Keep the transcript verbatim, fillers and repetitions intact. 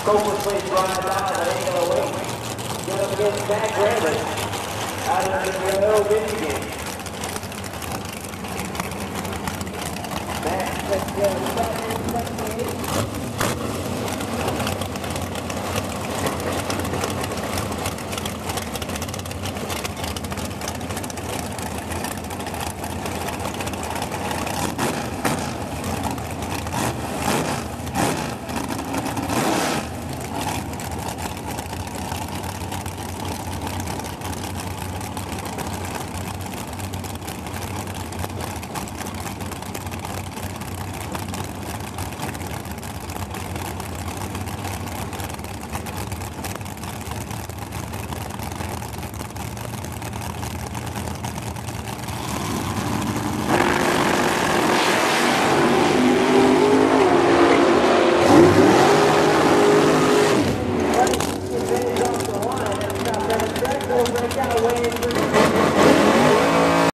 Copeland plays Brian Down, but ain't gonna wait. Get up against Jack Rabbit out of the Earl Michigan. Matt, let's go.